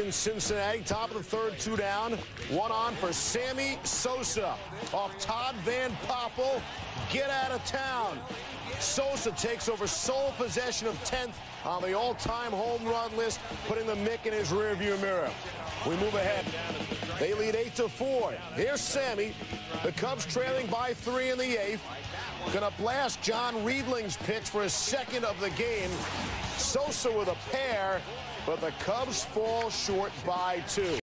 in Cincinnati. Top of the third, 2 down. 1 on for Sammy Sosa. Off Todd Van Poppel. Get out of town. Sosa takes over sole possession of 10th on the all-time home run list, putting the Mick in his rearview mirror. We move ahead. They lead 8-4. Here's Sammy. The Cubs trailing by 3 in the 8th. Gonna blast John Riedling's pitch for his second of the game. Sosa with a pair, but the Cubs fall short by 2.